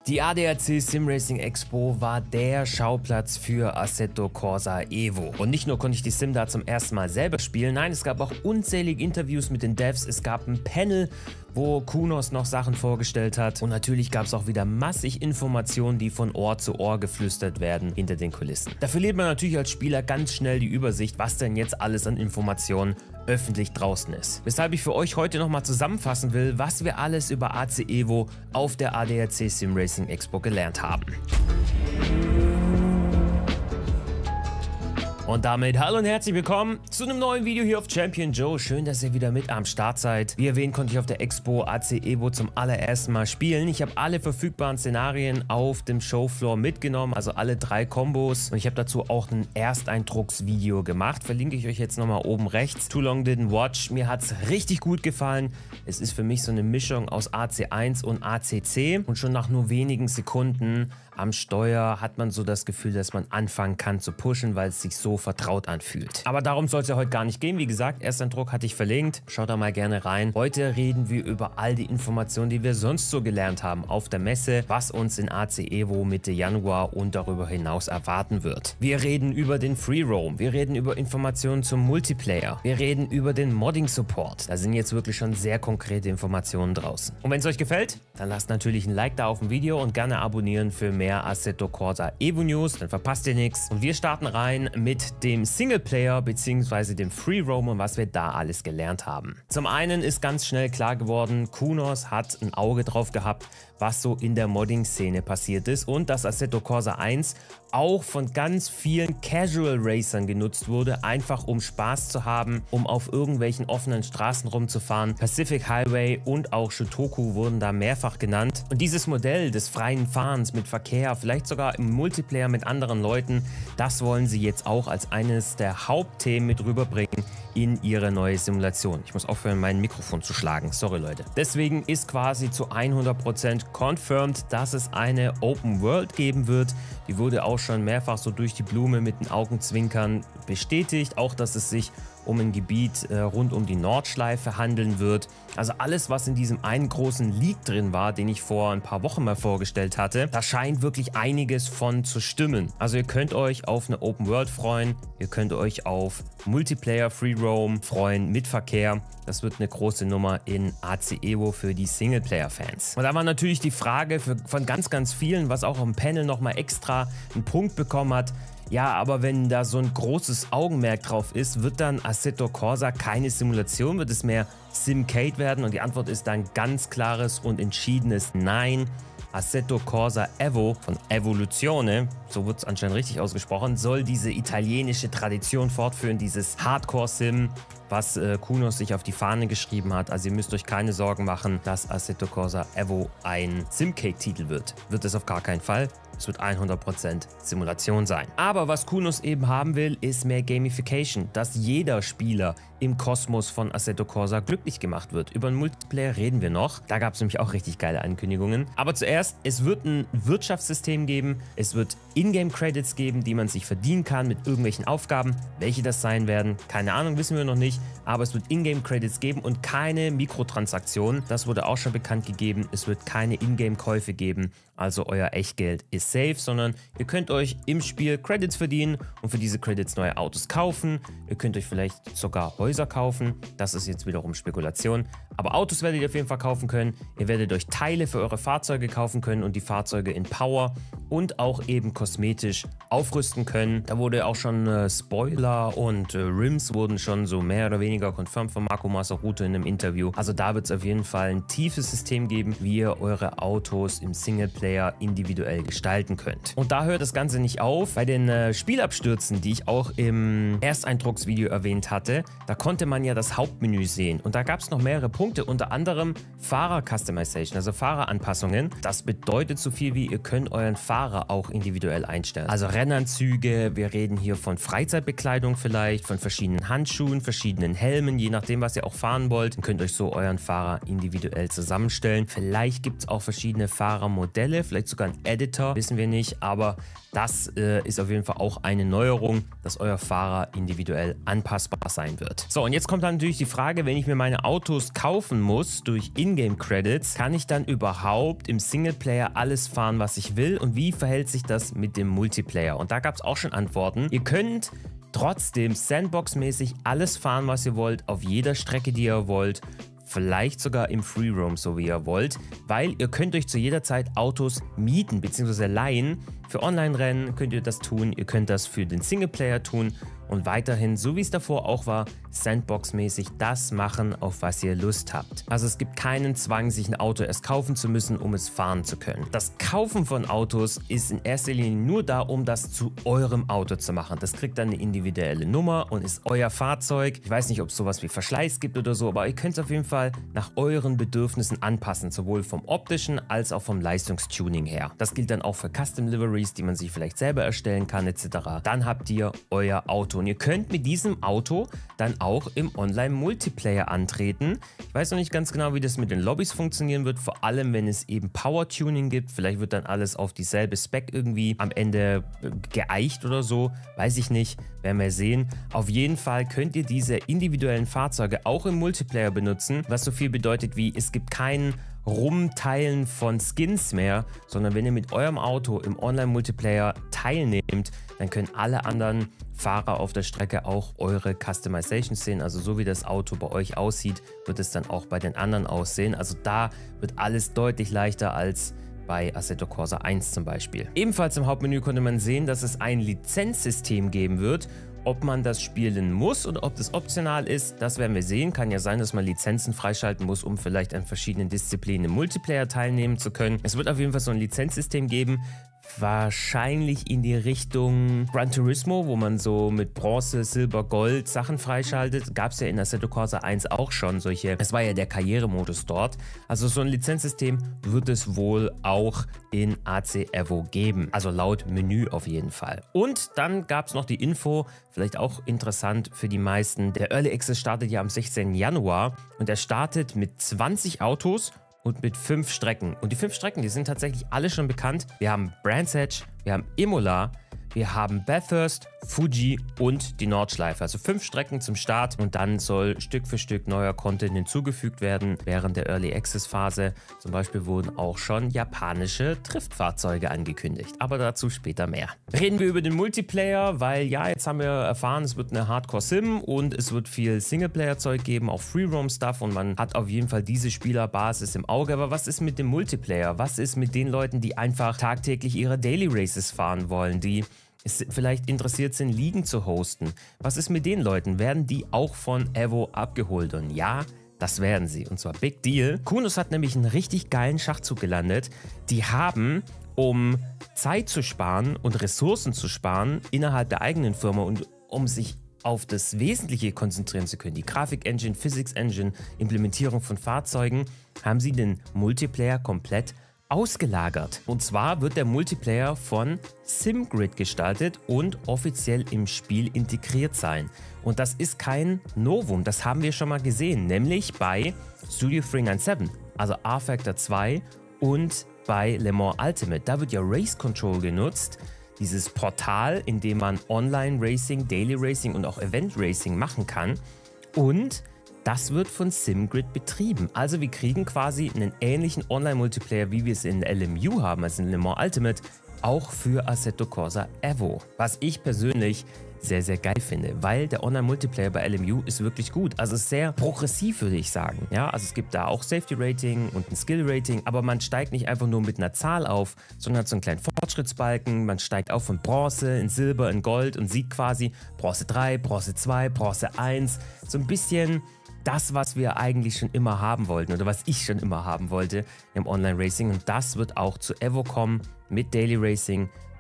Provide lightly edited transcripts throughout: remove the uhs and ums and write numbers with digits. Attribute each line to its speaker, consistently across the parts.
Speaker 1: Die ADAC Sim Racing Expo war der Schauplatz für Assetto Corsa Evo. Und nicht nur konnte ich die Sim da zum ersten Mal selber spielen, nein, es gab auch unzählige Interviews mit den Devs, es gab ein Panel, wo Kunos noch Sachen vorgestellt hat und natürlich gab es auch wieder massig Informationen, die von Ohr zu Ohr geflüstert werden hinter den Kulissen. Da verliert man natürlich als Spieler ganz schnell die Übersicht, was denn jetzt alles an Informationen öffentlich draußen ist. Weshalb ich für euch heute nochmal zusammenfassen will, was wir alles über AC Evo auf der ADAC Sim Racing Expo gelernt haben. Und damit hallo und herzlich willkommen zu einem neuen Video hier auf Champion Joe. Schön, dass ihr wieder mit am Start seid. Wie erwähnt, konnte ich auf der Expo AC Evo zum allerersten Mal spielen. Ich habe alle verfügbaren Szenarien auf dem Showfloor mitgenommen, also alle 3 Kombos. Und ich habe dazu auch ein Ersteindrucksvideo gemacht. Verlinke ich euch jetzt nochmal oben rechts. Too Long Didn't Watch. Mir hat es richtig gut gefallen. Es ist für mich so eine Mischung aus AC1 und ACC. Und schon nach nur wenigen Sekunden am Steuer hat man so das Gefühl, dass man anfangen kann zu pushen, weil es sich so vertraut anfühlt. Aber darum soll es ja heute gar nicht gehen. Wie gesagt, Ersteindruck hatte ich verlinkt. Schaut da mal gerne rein. Heute reden wir über all die Informationen, die wir sonst so gelernt haben auf der Messe, was uns in AC Evo Mitte Januar und darüber hinaus erwarten wird. Wir reden über den Free Roam. Wir reden über Informationen zum Multiplayer. Wir reden über den Modding Support. Da sind jetzt wirklich schon sehr konkrete Informationen draußen. Und wenn es euch gefällt, dann lasst natürlich ein Like da auf dem Video und gerne abonnieren für mehr Assetto Corsa Evo News, dann verpasst ihr nichts. Und wir starten rein mit dem Singleplayer bzw. dem Free Roam und was wir da alles gelernt haben. Zum einen ist ganz schnell klar geworden, Kunos hat ein Auge drauf gehabt, was so in der Modding-Szene passiert ist und dass Assetto Corsa 1 auch von ganz vielen Casual Racern genutzt wurde, einfach um Spaß zu haben, um auf irgendwelchen offenen Straßen rumzufahren. Pacific Highway und auch Shotoku wurden da mehrfach genannt. Und dieses Modell des freien Fahrens mit Verkehr, vielleicht sogar im Multiplayer mit anderen Leuten, das wollen sie jetzt auch als eines der Hauptthemen mit rüberbringen in ihre neue Simulation. Ich muss aufhören, mein Mikrofon zu schlagen. Sorry, Leute. Deswegen ist quasi zu 100% confirmed, dass es eine Open World geben wird. Die wurde auch schon mehrfach so durch die Blume mit den Augenzwinkern bestätigt. Auch, dass es sich um ein Gebiet rund um die Nordschleife handeln wird. Also alles, was in diesem einen großen Leak drin war, den ich vor ein paar Wochen mal vorgestellt hatte, da scheint wirklich einiges von zu stimmen. Also ihr könnt euch auf eine Open World freuen, ihr könnt euch auf Multiplayer Free Roam freuen mit Verkehr. Das wird eine große Nummer in AC Evo für die Singleplayer-Fans. Und da war natürlich die Frage von ganz vielen, was auch im Panel nochmal extra einen Punkt bekommen hat. Ja, aber wenn da so ein großes Augenmerk drauf ist, wird dann Assetto Corsa keine Simulation, wird es mehr Simcade werden? Und die Antwort ist dann ganz klares und entschiedenes Nein. Assetto Corsa Evo von Evoluzione, so wird es anscheinend richtig ausgesprochen, soll diese italienische Tradition fortführen, dieses Hardcore-Sim, was Kunos sich auf die Fahne geschrieben hat. Also ihr müsst euch keine Sorgen machen, dass Assetto Corsa Evo ein Simcade-Titel wird. Wird es auf gar keinen Fall. Es wird 100% Simulation sein. Aber was Kunos eben haben will, ist mehr Gamification, dass jeder Spieler im Kosmos von Assetto Corsa glücklich gemacht wird. Über den Multiplayer reden wir noch. Da gab es nämlich auch richtig geile Ankündigungen. Aber zuerst, es wird ein Wirtschaftssystem geben. Es wird Ingame-Credits geben, die man sich verdienen kann mit irgendwelchen Aufgaben. Welche das sein werden, keine Ahnung, wissen wir noch nicht. Aber es wird Ingame-Credits geben und keine Mikrotransaktionen. Das wurde auch schon bekannt gegeben. Es wird keine Ingame-Käufe geben. Also euer Echtgeld ist safe, sondern ihr könnt euch im Spiel Credits verdienen und für diese Credits neue Autos kaufen. Ihr könnt euch vielleicht sogar Häuser kaufen. Das ist jetzt wiederum Spekulation. Aber Autos werdet ihr auf jeden Fall kaufen können. Ihr werdet euch Teile für eure Fahrzeuge kaufen können und die Fahrzeuge in Power und auch eben kosmetisch aufrüsten können. Da wurde auch schon Spoiler und Rims wurden schon so mehr oder weniger confirmed von Marco Massaruto in einem Interview. Also da wird es auf jeden Fall ein tiefes System geben, wie ihr eure Autos im Singleplayer individuell gestalten könnt. Und da hört das Ganze nicht auf. Bei den Spielabstürzen, die ich auch im Ersteindrucksvideo erwähnt hatte, da konnte man ja das Hauptmenü sehen. Und da gab es noch mehrere Punkte, unter anderem Fahrer-Customization, also Fahreranpassungen. Das bedeutet so viel wie, ihr könnt euren Fahrer Fahrer auch individuell einstellen. Also Rennanzüge, wir reden hier von Freizeitbekleidung vielleicht, von verschiedenen Handschuhen, verschiedenen Helmen, je nachdem, was ihr auch fahren wollt. Ihr könnt euch so euren Fahrer individuell zusammenstellen. Vielleicht gibt es auch verschiedene Fahrermodelle, vielleicht sogar einen Editor, wissen wir nicht, aber das ist auf jeden Fall auch eine Neuerung, dass euer Fahrer individuell anpassbar sein wird. So, und jetzt kommt dann natürlich die Frage, wenn ich mir meine Autos kaufen muss durch Ingame-Credits, kann ich dann überhaupt im Singleplayer alles fahren, was ich will? Und wie verhält sich das mit dem Multiplayer? Und da gab es auch schon Antworten. Ihr könnt trotzdem Sandbox-mäßig alles fahren, was ihr wollt, auf jeder Strecke, die ihr wollt. Vielleicht sogar im Free Roam, so wie ihr wollt, weil ihr könnt euch zu jeder Zeit Autos mieten bzw. leihen. Für Online-Rennen könnt ihr das tun, ihr könnt das für den Singleplayer tun und weiterhin, so wie es davor auch war, Sandbox-mäßig das machen, auf was ihr Lust habt. Also es gibt keinen Zwang, sich ein Auto erst kaufen zu müssen, um es fahren zu können. Das Kaufen von Autos ist in erster Linie nur da, um das zu eurem Auto zu machen. Das kriegt dann eine individuelle Nummer und ist euer Fahrzeug. Ich weiß nicht, ob es sowas wie Verschleiß gibt oder so, aber ihr könnt es auf jeden Fall nach euren Bedürfnissen anpassen, sowohl vom optischen als auch vom Leistungstuning her. Das gilt dann auch für Custom Liveries, die man sich vielleicht selber erstellen kann etc. Dann habt ihr euer Auto und ihr könnt mit diesem Auto dann auch im Online-Multiplayer antreten. Ich weiß noch nicht ganz genau, wie das mit den Lobbys funktionieren wird, vor allem wenn es eben Power-Tuning gibt. Vielleicht wird dann alles auf dieselbe Spec irgendwie am Ende geeicht oder so, weiß ich nicht, werden wir sehen. Auf jeden Fall könnt ihr diese individuellen Fahrzeuge auch im Multiplayer benutzen, was so viel bedeutet wie, es gibt keinen Rumteilen von Skins mehr, sondern wenn ihr mit eurem Auto im Online-Multiplayer teilnehmt, dann können alle anderen Fahrer auf der Strecke auch eure Customizations sehen. Also so wie das Auto bei euch aussieht, wird es dann auch bei den anderen aussehen. Also da wird alles deutlich leichter als bei Assetto Corsa 1 zum Beispiel. Ebenfalls im Hauptmenü konnte man sehen, dass es ein Lizenzsystem geben wird. Ob man das spielen muss oder ob das optional ist, das werden wir sehen. Kann ja sein, dass man Lizenzen freischalten muss, um vielleicht an verschiedenen Disziplinen im Multiplayer teilnehmen zu können. Es wird auf jeden Fall so ein Lizenzsystem geben, wahrscheinlich in die Richtung Gran Turismo, wo man so mit Bronze, Silber, Gold Sachen freischaltet. Gab es ja in Assetto Corsa 1 auch schon solche, es war ja der Karrieremodus dort. Also so ein Lizenzsystem wird es wohl auch in AC Evo geben, also laut Menü auf jeden Fall. Und dann gab es noch die Info, vielleicht auch interessant für die meisten, der Early Access startet ja am 16. Januar und er startet mit 20 Autos und mit 5 Strecken. Und die 5 Strecken, die sind tatsächlich alle schon bekannt. Wir haben Brands Hatch, wir haben Imola, wir haben Bathurst, Fuji und die Nordschleife. Also 5 Strecken zum Start und dann soll Stück für Stück neuer Content hinzugefügt werden während der Early Access Phase. Zum Beispiel wurden auch schon japanische Driftfahrzeuge angekündigt, aber dazu später mehr. Reden wir über den Multiplayer, weil ja, jetzt haben wir erfahren, es wird eine Hardcore-Sim und es wird viel Singleplayer-Zeug geben, auch Free-Roam-Stuff und man hat auf jeden Fall diese Spielerbasis im Auge. Aber was ist mit dem Multiplayer? Was ist mit den Leuten, die einfach tagtäglich ihre Daily Races fahren wollen, die vielleicht interessiert sind, Ligen zu hosten? Was ist mit den Leuten? Werden die auch von Evo abgeholt? Und ja, das werden sie. Und zwar Big Deal. Kunos hat nämlich einen richtig geilen Schachzug gelandet. Die haben, um Zeit zu sparen und Ressourcen zu sparen innerhalb der eigenen Firma und um sich auf das Wesentliche konzentrieren zu können, die Grafik-Engine, Physics-Engine, Implementierung von Fahrzeugen, haben sie den Multiplayer komplett ausgelagert. Und zwar wird der Multiplayer von SimGrid gestaltet und offiziell im Spiel integriert sein. Und das ist kein Novum, das haben wir schon mal gesehen, nämlich bei Studio 397, also rFactor 2 und bei Le Mans Ultimate. Da wird ja Race Control genutzt, dieses Portal, in dem man Online-Racing, Daily Racing und auch Event-Racing machen kann. Und das wird von SimGrid betrieben. Also wir kriegen quasi einen ähnlichen Online-Multiplayer, wie wir es in LMU haben, also in Le Mans Ultimate, auch für Assetto Corsa Evo. Was ich persönlich sehr, sehr geil finde, weil der Online-Multiplayer bei LMU ist wirklich gut. Also sehr progressiv, würde ich sagen. Ja, also es gibt da auch Safety-Rating und ein Skill-Rating, aber man steigt nicht einfach nur mit einer Zahl auf, sondern hat so einen kleinen Fortschrittsbalken. Man steigt auf von Bronze in Silber, in Gold und sieht quasi Bronze 3, Bronze 2, Bronze 1. So ein bisschen das, was wir eigentlich schon immer haben wollten oder was ich schon immer haben wollte im Online-Racing. Und das wird auch zu Evo kommen mit Daily Racing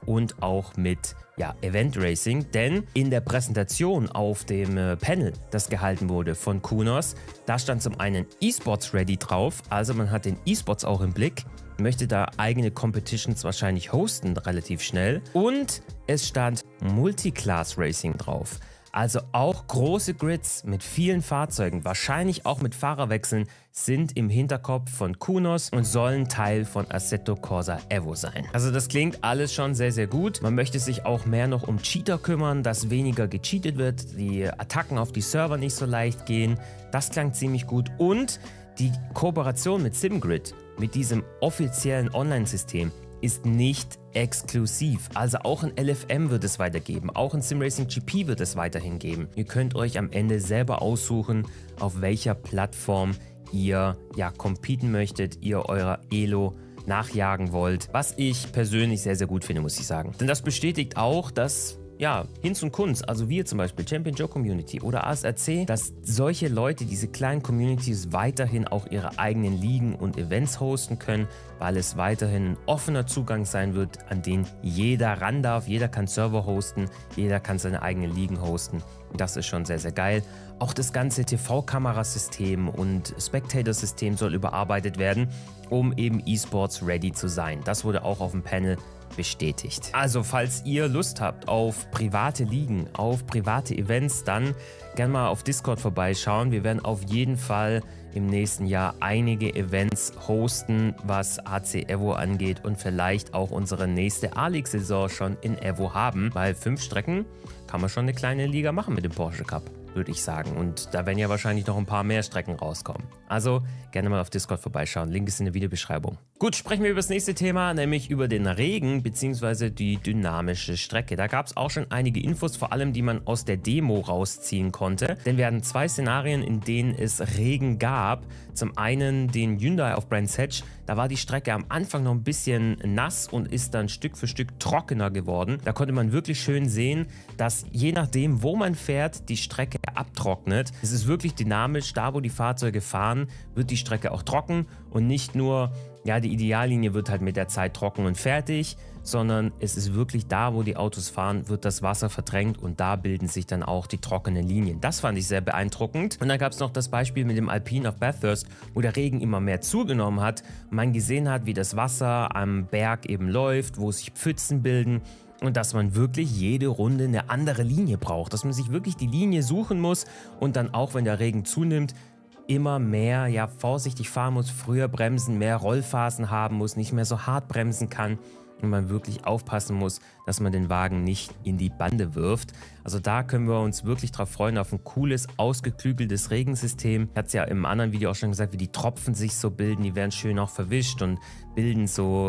Speaker 1: und auch mit Event Racing, denn in der Präsentation auf dem Panel, das gehalten wurde von Kunos, da stand zum einen eSports Ready drauf, also man hat den eSports auch im Blick, möchte da eigene Competitions wahrscheinlich hosten relativ schnell und es stand Multiclass Racing drauf. Also auch große Grids mit vielen Fahrzeugen, wahrscheinlich auch mit Fahrerwechseln, sind im Hinterkopf von Kunos und sollen Teil von Assetto Corsa Evo sein. Also das klingt alles schon sehr, sehr gut. Man möchte sich auch mehr noch um Cheater kümmern, dass weniger gecheatet wird, die Attacken auf die Server nicht so leicht gehen. Das klang ziemlich gut und die Kooperation mit SimGrid, mit diesem offiziellen Online-System, ist nicht exklusiv. Also auch in LFM wird es weitergeben, auch in SimRacing GP wird es weiterhin geben. Ihr könnt euch am Ende selber aussuchen, auf welcher Plattform ihr competen möchtet, ihr eurer Elo nachjagen wollt, was ich persönlich sehr, sehr gut finde, muss ich sagen. Denn das bestätigt auch, dass Hinz und Kunz, also wir zum Beispiel, Champion Joe Community oder ASRC, dass solche Leute, diese kleinen Communities weiterhin auch ihre eigenen Ligen und Events hosten können, weil es weiterhin ein offener Zugang sein wird, an den jeder ran darf. Jeder kann Server hosten, jeder kann seine eigenen Ligen hosten. Das ist schon sehr, sehr geil. Auch das ganze TV-Kamerasystem und Spectator-System soll überarbeitet werden, um eben eSports ready zu sein. Das wurde auch auf dem Panel bestätigt. Also falls ihr Lust habt auf private Ligen, auf private Events, dann gerne mal auf Discord vorbeischauen. Wir werden auf jeden Fall im nächsten Jahr einige Events hosten, was AC Evo angeht und vielleicht auch unsere nächste A-League-Saison schon in Evo haben, weil 5 Strecken kann man schon eine kleine Liga machen mit dem Porsche Cup, würde ich sagen. Und da werden ja wahrscheinlich noch ein paar mehr Strecken rauskommen. Also gerne mal auf Discord vorbeischauen. Link ist in der Videobeschreibung. Gut, sprechen wir über das nächste Thema, nämlich über den Regen bzw. die dynamische Strecke. Da gab es auch schon einige Infos, vor allem die man aus der Demo rausziehen konnte. Denn wir hatten 2 Szenarien, in denen es Regen gab. Zum einen den Hyundai auf Brands Hatch. Da war die Strecke am Anfang noch ein bisschen nass und ist dann Stück für Stück trockener geworden. Da konnte man wirklich schön sehen, dass je nachdem, wo man fährt, die Strecke abtrocknet. Es ist wirklich dynamisch. Da, wo die Fahrzeuge fahren, wird die Strecke auch trocken und nicht nur, die Ideallinie wird halt mit der Zeit trocken und fertig, sondern es ist wirklich da, wo die Autos fahren, wird das Wasser verdrängt und da bilden sich dann auch die trockenen Linien. Das fand ich sehr beeindruckend. Und dann gab es noch das Beispiel mit dem Alpine auf Bathurst, wo der Regen immer mehr zugenommen hat und man gesehen hat, wie das Wasser am Berg eben läuft, wo sich Pfützen bilden. Und dass man wirklich jede Runde eine andere Linie braucht, dass man sich wirklich die Linie suchen muss und dann auch, wenn der Regen zunimmt, immer mehr vorsichtig fahren muss, früher bremsen, mehr Rollphasen haben muss, nicht mehr so hart bremsen kann und man wirklich aufpassen muss, dass man den Wagen nicht in die Bande wirft. Also da können wir uns wirklich drauf freuen, auf ein cooles, ausgeklügeltes Regensystem. Ich hatte es ja im anderen Video auch schon gesagt, wie die Tropfen sich so bilden, die werden schön auch verwischt und bilden so,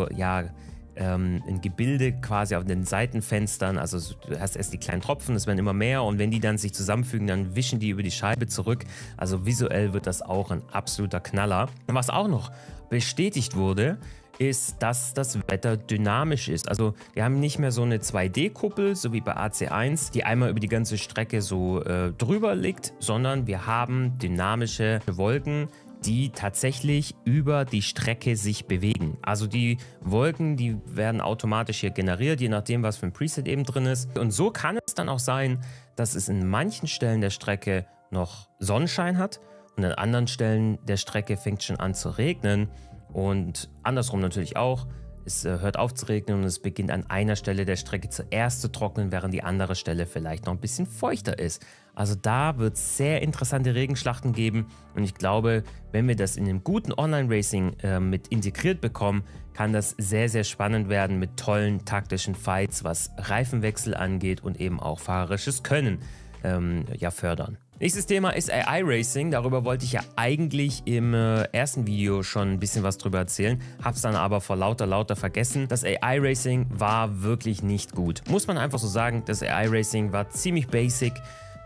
Speaker 1: ein Gebilde quasi auf den Seitenfenstern, also du hast erst die kleinen Tropfen, es werden immer mehr und wenn die dann sich zusammenfügen, dann wischen die über die Scheibe zurück. Also visuell wird das auch ein absoluter Knaller. Und was auch noch bestätigt wurde, ist, dass das Wetter dynamisch ist. Also wir haben nicht mehr so eine 2D-Kuppel, so wie bei AC1, die einmal über die ganze Strecke so drüber liegt, sondern wir haben dynamische Wolken, die tatsächlich über die Strecke sich bewegen. Also die Wolken, die werden automatisch hier generiert, je nachdem, was für ein Preset eben drin ist. Und so kann es dann auch sein, dass es in manchen Stellen der Strecke noch Sonnenschein hat und an anderen Stellen der Strecke fängt schon an zu regnen und andersrum natürlich auch. Es hört auf zu regnen und es beginnt an einer Stelle der Strecke zuerst zu trocknen, während die andere Stelle vielleicht noch ein bisschen feuchter ist. Also da wird es sehr interessante Regenschlachten geben und ich glaube, wenn wir das in einem guten Online-Racing mit integriert bekommen, kann das sehr, sehr spannend werden mit tollen taktischen Fights, was Reifenwechsel angeht und eben auch fahrerisches Können fördern. Nächstes Thema ist AI Racing. Darüber wollte ich ja eigentlich im ersten Video schon ein bisschen was drüber erzählen, hab's dann aber vor lauter vergessen. Das AI Racing war wirklich nicht gut. Muss man einfach so sagen, das AI Racing war ziemlich basic.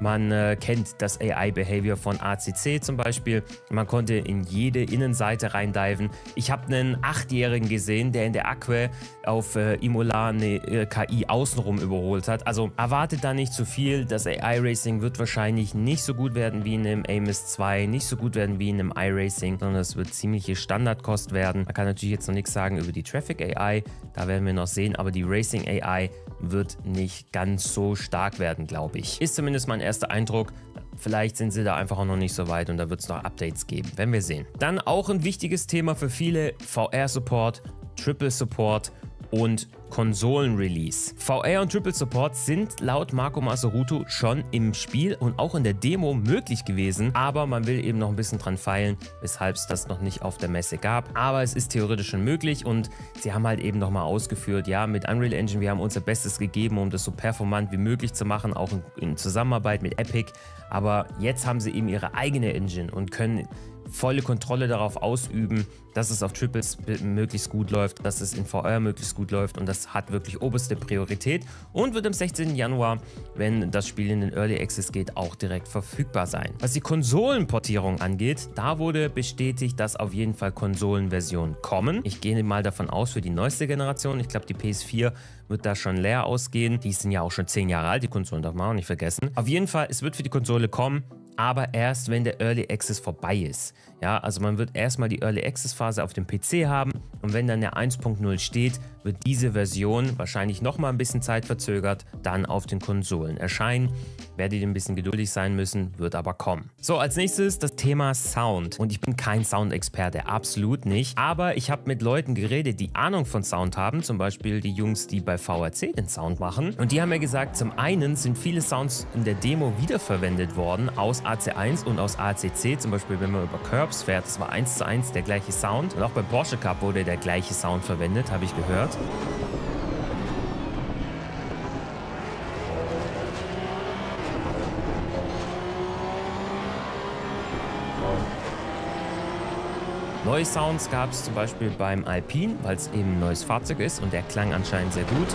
Speaker 1: Man kennt das AI-Behavior von ACC zum Beispiel. Man konnte in jede Innenseite reindiven. Ich habe einen 8-Jährigen gesehen, der in der Aqua auf Imola eine KI außenrum überholt hat. Also erwartet da nicht zu viel. Das AI-Racing wird wahrscheinlich nicht so gut werden wie in einem Amos 2, nicht so gut werden wie in einem iRacing, sondern es wird ziemliche Standardkost werden. Man kann natürlich jetzt noch nichts sagen über die Traffic AI, da werden wir noch sehen, aber die Racing AI wird nicht ganz so stark werden, glaube ich. Ist zumindest mein erster Eindruck. Vielleicht sind sie da einfach auch noch nicht so weit und da wird es noch Updates geben, werden wir sehen. Dann auch ein wichtiges Thema für viele: VR-Support, Triple-Support und Konsolen-Release. VR und Triple Support sind laut Marco Masaruto schon im Spiel und auch in der Demo möglich gewesen, aber man will eben noch ein bisschen dran feilen, weshalb es das noch nicht auf der Messe gab. Aber es ist theoretisch schon möglich und sie haben halt eben nochmal ausgeführt, ja, mit Unreal Engine, wir haben unser Bestes gegeben, um das so performant wie möglich zu machen, auch in Zusammenarbeit mit Epic. Aber jetzt haben sie eben ihre eigene Engine und können volle Kontrolle darauf ausüben, dass es auf Triples möglichst gut läuft, dass es in VR möglichst gut läuft, und das hat wirklich oberste Priorität und wird am 16. Januar, wenn das Spiel in den Early Access geht, auch direkt verfügbar sein. Was die Konsolenportierung angeht, da wurde bestätigt, dass auf jeden Fall Konsolenversionen kommen. Ich gehe mal davon aus, für die neueste Generation, ich glaube die PS4 wird da schon leer ausgehen. Die sind ja auch schon 10 Jahre alt, die Konsolen, darf man auch nicht vergessen. Auf jeden Fall, es wird für die Konsole kommen, aber erst, wenn der Early Access vorbei ist. Ja, also man wird erstmal die Early Access Phase auf dem PC haben und wenn dann der 1.0 steht, wird diese Version wahrscheinlich nochmal ein bisschen zeitverzögert dann auf den Konsolen erscheinen. Werdet ihr ein bisschen geduldig sein müssen, wird aber kommen. So, als nächstes das Thema Sound. Und ich bin kein Soundexperte, absolut nicht. Aber ich habe mit Leuten geredet, die Ahnung von Sound haben. Zum Beispiel die Jungs, die bei VRC den Sound machen. Und die haben mir gesagt, zum einen sind viele Sounds in der Demo wiederverwendet worden aus AC1 und aus ACC. Zum Beispiel, wenn man über Curbs fährt, das war 1:1 der gleiche Sound. Und auch beim Porsche Cup wurde der gleiche Sound verwendet, habe ich gehört. Neue Sounds gab es zum Beispiel beim Alpine, weil es eben ein neues Fahrzeug ist und der klang anscheinend sehr gut.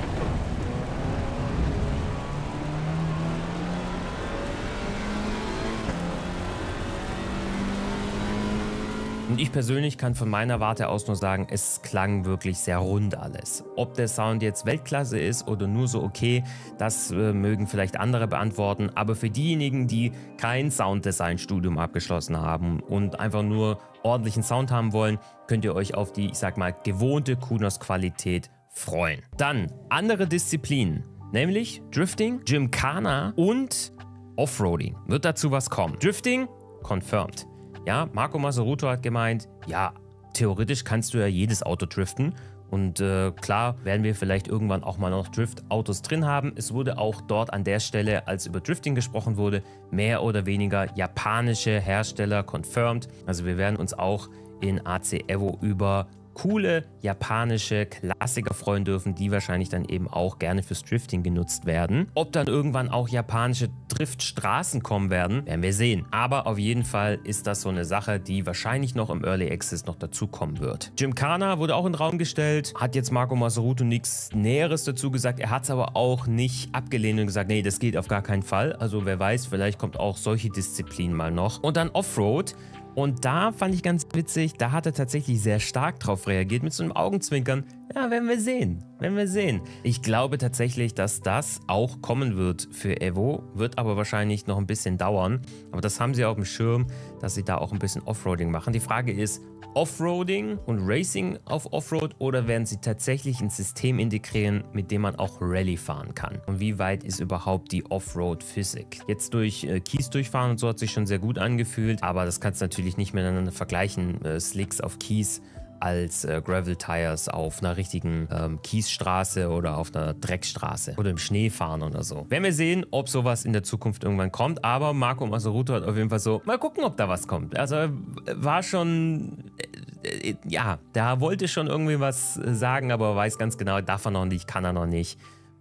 Speaker 1: Und ich persönlich kann von meiner Warte aus nur sagen, es klang wirklich sehr rund alles. Ob der Sound jetzt Weltklasse ist oder nur so okay, das mögen vielleicht andere beantworten. Aber für diejenigen, die kein Sounddesign-Studium abgeschlossen haben und einfach nur ordentlichen Sound haben wollen, könnt ihr euch auf die, ich sag mal, gewohnte Kunos-Qualität freuen. Dann andere Disziplinen, nämlich Drifting, Gymkhana und Offroading. Wird dazu was kommen? Drifting, confirmed. Ja, Marco Masaruto hat gemeint, ja, theoretisch kannst du ja jedes Auto driften. Und klar werden wir vielleicht irgendwann auch mal noch Drift-Autos drin haben. Es wurde auch dort an der Stelle, als über Drifting gesprochen wurde, mehr oder weniger japanische Hersteller confirmed. Also wir werden uns auch in AC Evo über coole japanische Klassiker freuen dürfen, die wahrscheinlich dann eben auch gerne fürs Drifting genutzt werden. Ob dann irgendwann auch japanische Driftstraßen kommen werden, werden wir sehen. Aber auf jeden Fall ist das so eine Sache, die wahrscheinlich noch im Early Access noch dazukommen wird. Gymkhana wurde auch in den Raum gestellt, hat jetzt Marco Masaruto nichts Näheres dazu gesagt. Er hat es aber auch nicht abgelehnt und gesagt, nee, das geht auf gar keinen Fall. Also wer weiß, vielleicht kommt auch solche Disziplinen mal noch. Und dann Offroad. Und da fand ich ganz witzig, da hat er tatsächlich sehr stark drauf reagiert, mit so einem Augenzwinkern. Ja, werden wir sehen, werden wir sehen. Ich glaube tatsächlich, dass das auch kommen wird für Evo, wird aber wahrscheinlich noch ein bisschen dauern. Aber das haben sie auf dem Schirm, dass sie da auch ein bisschen Offroading machen. Die Frage ist, Offroading und Racing auf Offroad oder werden sie tatsächlich ein System integrieren, mit dem man auch Rallye fahren kann? Und wie weit ist überhaupt die Offroad-Physik? Jetzt durch Kies durchfahren und so hat sich schon sehr gut angefühlt, aber das kannst du natürlich nicht miteinander vergleichen. Slicks auf Kies als Gravel-Tires auf einer richtigen Kiesstraße oder auf einer Dreckstraße oder im Schnee fahren oder so. Werden wir sehen, ob sowas in der Zukunft irgendwann kommt, aber Marco Masaruto hat auf jeden Fall so, mal gucken, ob da was kommt. Also war schon, ja, da wollte schon irgendwie was sagen, aber weiß ganz genau, darf er noch nicht, kann er noch nicht.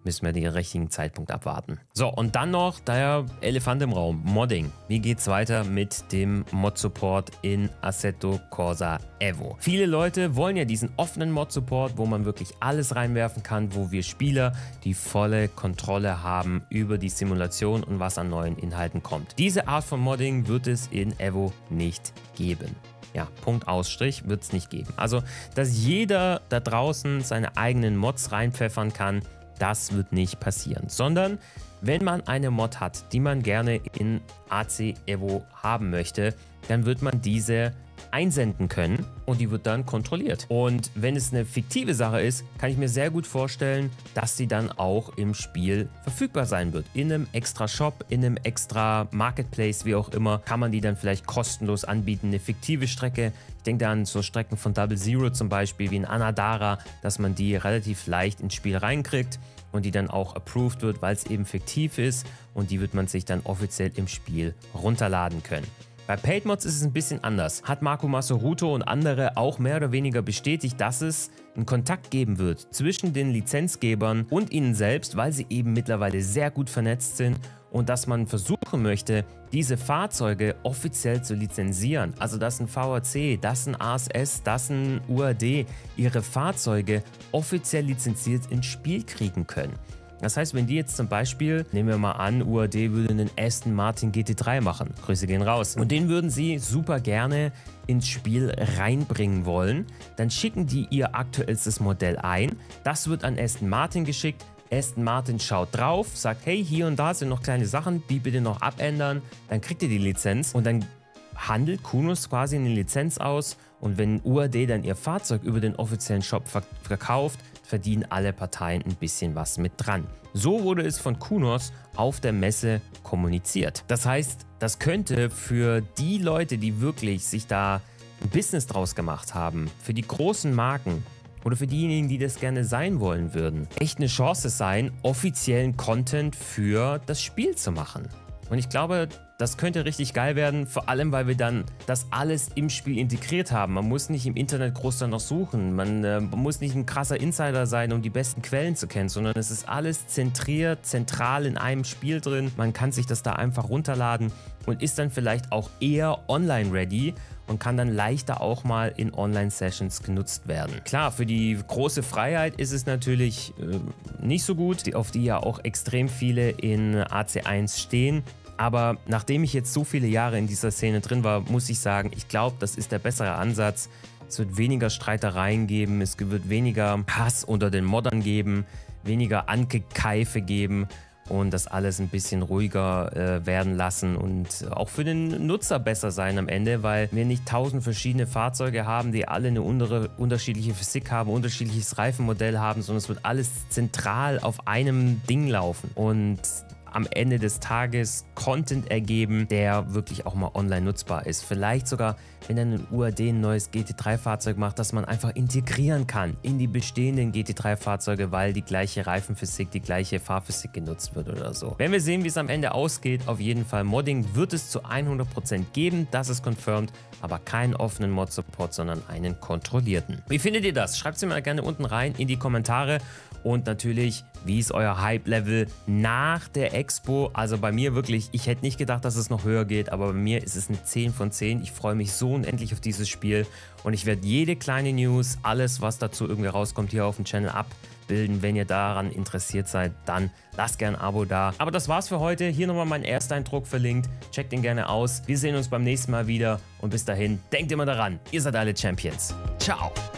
Speaker 1: müssen wir den richtigen Zeitpunkt abwarten. So, und dann noch der Elefant im Raum, Modding. Wie geht's weiter mit dem Mod-Support in Assetto Corsa Evo? Viele Leute wollen ja diesen offenen Mod-Support, wo man wirklich alles reinwerfen kann, wo wir Spieler die volle Kontrolle haben über die Simulation und was an neuen Inhalten kommt. Diese Art von Modding wird es in Evo nicht geben. Ja, Punkt Ausstrich, wird es nicht geben. Also, dass jeder da draußen seine eigenen Mods reinpfeffern kann, das wird nicht passieren. Sondern, wenn man eine Mod hat, die man gerne in AC Evo haben möchte, dann wird man diese einsenden können und die wird dann kontrolliert. Und wenn es eine fiktive Sache ist, kann ich mir sehr gut vorstellen, dass sie dann auch im Spiel verfügbar sein wird. In einem extra Shop, in einem extra Marketplace, wie auch immer, kann man die dann vielleicht kostenlos anbieten. Eine fiktive Strecke, ich denke da an so Strecken von Double Zero zum Beispiel, wie in Anadara, dass man die relativ leicht ins Spiel reinkriegt und die dann auch approved wird, weil es eben fiktiv ist und die wird man sich dann offiziell im Spiel runterladen können. Bei Paid Mods ist es ein bisschen anders. Hat Marco Massoruto und andere auch mehr oder weniger bestätigt, dass es einen Kontakt geben wird zwischen den Lizenzgebern und ihnen selbst, weil sie eben mittlerweile sehr gut vernetzt sind und dass man versuchen möchte, diese Fahrzeuge offiziell zu lizenzieren. Also dass ein VAC, dass ein ASS, dass ein UAD ihre Fahrzeuge offiziell lizenziert ins Spiel kriegen können. Das heißt, wenn die jetzt zum Beispiel, nehmen wir mal an, UAD würde einen Aston Martin GT3 machen, Grüße gehen raus, und den würden sie super gerne ins Spiel reinbringen wollen, dann schicken die ihr aktuellstes Modell ein, das wird an Aston Martin geschickt, Aston Martin schaut drauf, sagt, hey, hier und da sind noch kleine Sachen, die bitte noch abändern, dann kriegt ihr die Lizenz und dann handelt Kunos quasi eine Lizenz aus und wenn UAD dann ihr Fahrzeug über den offiziellen Shop verkauft, verdienen alle Parteien ein bisschen was mit dran. So wurde es von Kunos auf der Messe kommuniziert. Das heißt, das könnte für die Leute, die wirklich sich da ein Business draus gemacht haben, für die großen Marken oder für diejenigen, die das gerne sein wollen würden, echt eine Chance sein, offiziellen Content für das Spiel zu machen. Und ich glaube, das könnte richtig geil werden, vor allem, weil wir dann das alles im Spiel integriert haben. Man muss nicht im Internet groß danach suchen, man muss nicht ein krasser Insider sein, um die besten Quellen zu kennen, sondern es ist alles zentriert, zentral in einem Spiel drin. Man kann sich das da einfach runterladen und ist dann vielleicht auch eher online-ready und kann dann leichter auch mal in Online-Sessions genutzt werden. Klar, für die große Freiheit ist es natürlich nicht so gut, auf die ja auch extrem viele in AC1 stehen. Aber nachdem ich jetzt so viele Jahre in dieser Szene drin war, muss ich sagen, ich glaube, das ist der bessere Ansatz. Es wird weniger Streitereien geben, es wird weniger Hass unter den Moddern geben, weniger Angekeife geben und das alles ein bisschen ruhiger werden lassen und auch für den Nutzer besser sein am Ende, weil wir nicht 1000 verschiedene Fahrzeuge haben, die alle eine unterschiedliche Physik haben, unterschiedliches Reifenmodell haben, sondern es wird alles zentral auf einem Ding laufen und am Ende des Tages Content ergeben, der wirklich auch mal online nutzbar ist. Vielleicht sogar, wenn dann ein UAD ein neues GT3-Fahrzeug macht, dass man einfach integrieren kann in die bestehenden GT3-Fahrzeuge, weil die gleiche Reifenphysik, die gleiche Fahrphysik genutzt wird oder so. Wenn wir sehen, wie es am Ende ausgeht, auf jeden Fall Modding wird es zu 100% geben, das ist confirmed, aber keinen offenen Mod-Support, sondern einen kontrollierten. Wie findet ihr das? Schreibt es mir mal gerne unten rein in die Kommentare. Und natürlich, wie ist euer Hype-Level nach der Expo? Also bei mir wirklich, ich hätte nicht gedacht, dass es noch höher geht, aber bei mir ist es eine 10 von 10. Ich freue mich so unendlich auf dieses Spiel und ich werde jede kleine News, alles was dazu irgendwie rauskommt, hier auf dem Channel abbilden. Wenn ihr daran interessiert seid, dann lasst gerne ein Abo da. Aber das war's für heute. Hier nochmal mein Ersteindruck verlinkt. Checkt den gerne aus. Wir sehen uns beim nächsten Mal wieder und bis dahin, denkt immer daran, ihr seid alle Champions. Ciao!